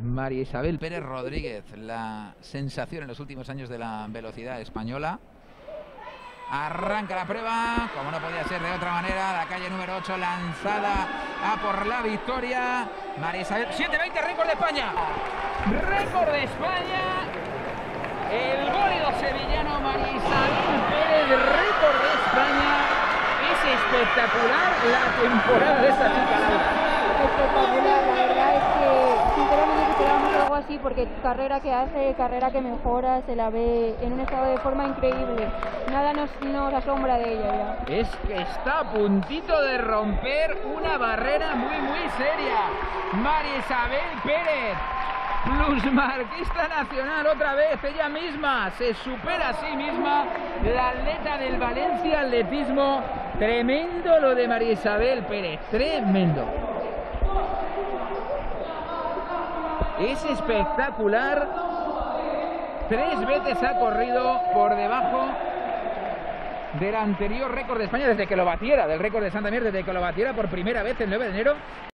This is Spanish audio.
María Isabel Pérez Rodríguez, la sensación en los últimos años de la velocidad española. Arranca la prueba, como no podía ser de otra manera, la calle número 8 lanzada a por la victoria. María Isabel, 7:20, récord de España. Récord de España. El bólido sevillano María Isabel Pérez, récord de España. Es espectacular la temporada de esta chica, Laura. Espectacular, la verdad es que sinceramente esperábamos algo así porque carrera que hace, carrera que mejora, se la ve en un estado de forma increíble. Nada nos asombra de ella ya. Es que está a puntito de romper una barrera muy seria. María Isabel Pérez, plusmarquista nacional otra vez, ella misma se supera a sí misma, la atleta del Valencia Atletismo. Tremendo lo de María Isabel Pérez, tremendo. Es espectacular. 3 veces ha corrido por debajo del anterior récord de España desde que lo batiera, del récord de Santander, desde que lo batiera por primera vez el 9 de enero